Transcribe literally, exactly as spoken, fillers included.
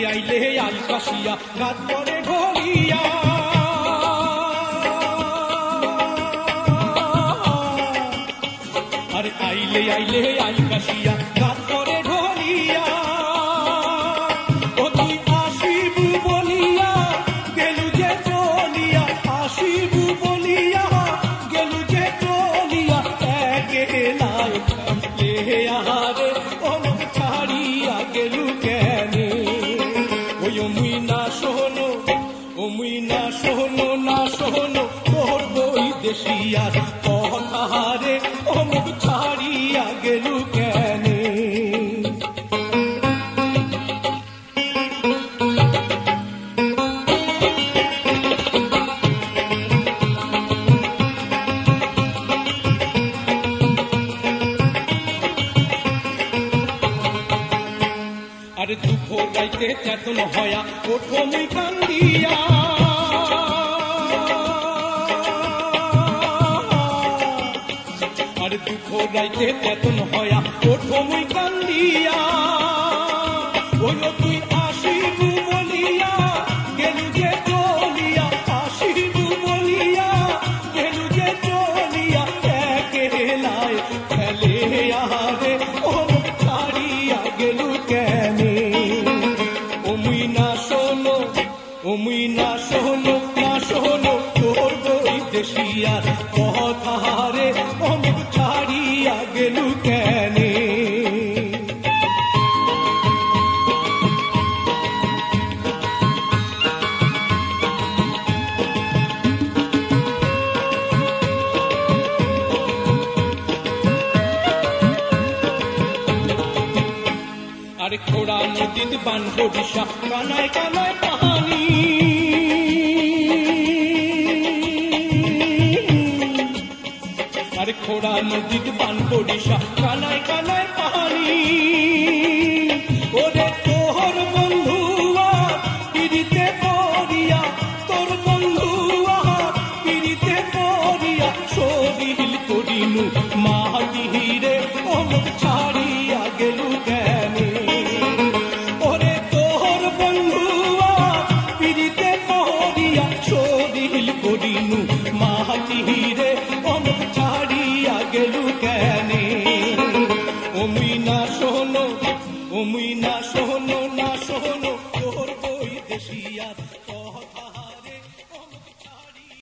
আইলে আল কাশিয়া রাত করে ঘরিয়া আরে আইলে আইলে আল কাশিয়া রাত করে ঘরিয়া ও তুই আসিবু বলিয়া গেলু যে চলিয়া আসিবু বলিয়া গেলু যে চলিয়া একেলাই থামলে আহারে ও মুখ ছাড়িয়া গেলু কেনে ওই মুই না শোনো ও মুই না শোনো না শোনো তোর বই দেশিয়ার কথারে ও মুখ ছাড়িয়া গেলু কেনে আরে দুঃখ গাইতে চেতন হয়া ওঠো মুই কান্দিয়া আরে দুঃখ গাইতে চেতন হয়া ওঠো মুই কান্দিয়া ওই তুই আসিবু বলিয়া গেলু যে চলিয়া আসিবু বলিয়া গেলু যে চলিয়া একেলাই ফেলে আরে ও মুখ ছাড়িয়া গেলু কেনে ও মুই না শোনো ও মুই না শোনো না শোনো তোর বই দেশিয়ার কথারে ও মুখ ছাড়িয়া গেলু কেনে আরে খোড়া নদীত বান বরিশা কানায় কানায় পাহানি আরে খোড়া নদীত বান বরিশা কানায় কানায় পাহানি ওরে তোর বন্ধুয়া পিড়িতে পড়িয়া তোর বন্ধুয়া পিড়িতে পড়িয়া শরীর করিনু মাটি রে ও মুখ ছাড়িয়া গেলু কেনে ওরে তোর বন্ধুয়া পিড়িতে পড়িয়া শরীর করিনু মাটি রে ও মুখ ছাড়িয়া গেলু কেনে ও মুই না শোনো ও মুই না শোনো